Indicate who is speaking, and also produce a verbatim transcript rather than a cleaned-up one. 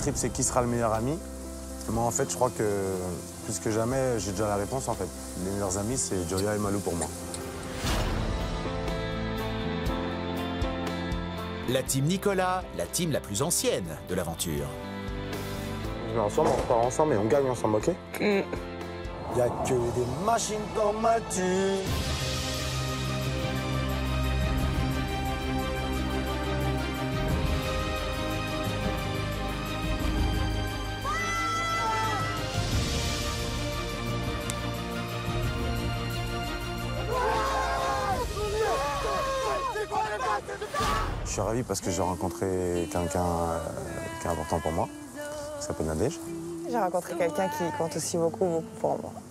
Speaker 1: trip, c'est qui sera le meilleur ami. Moi, en fait, je crois que plus que jamais, j'ai déjà la réponse, en fait. Les meilleurs amis, c'est Joya et Malou pour moi.
Speaker 2: La team Nicolas, la team la plus ancienne de l'aventure.
Speaker 1: On est ensemble, on repart ensemble et on gagne ensemble, ok? Il n'y a que des machines dans ma team. Je suis ravi parce que j'ai rencontré quelqu'un euh, qui est important pour moi, qui s'appelle Nadège.
Speaker 3: J'ai rencontré quelqu'un qui compte aussi beaucoup, beaucoup pour moi.